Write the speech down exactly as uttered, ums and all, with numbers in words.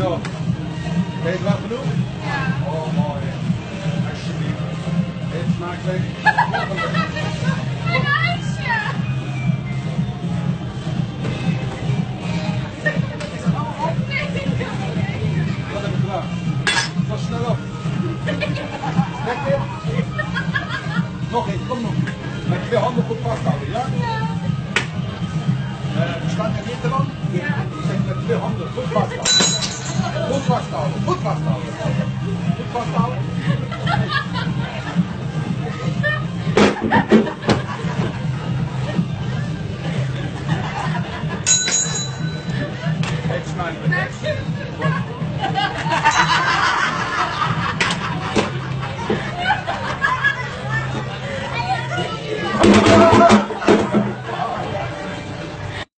Zo. Ben je het wel genoeg? Ja. Oh, mooi. Alsjeblieft. Eet smakelijk. Een ijsje! Wat heb ik gedaan? Zo snel op. Lekker? Nog één, kom nog. Met twee handen goed vasthouden, ja? Ja. Uh, staat er niet te lang? Ja. Zeg met twee handen goed vasthouden. Goed vasthouden, goed vasthouden. Goed vasthouden.